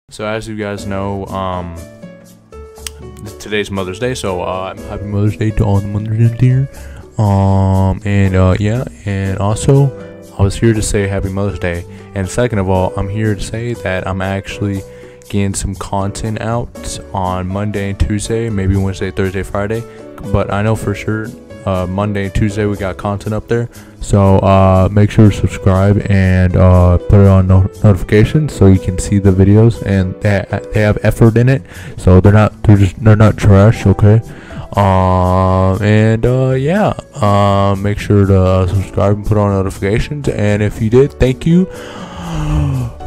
So as you guys know, today's Mother's Day, so happy Mother's Day to all the mothers out there. Yeah, and also I was here to say happy Mother's Day. And second of all, I'm here to say that I'm actually getting some content out on Monday and Tuesday, maybe Wednesday, Thursday, Friday. But I know for sure Monday and Tuesday we got content up there. So make sure to subscribe and put it on notifications so you can see the videos, and they have effort in it, so they're not trash, okay? Make sure to subscribe and put on notifications, and if you did, thank you.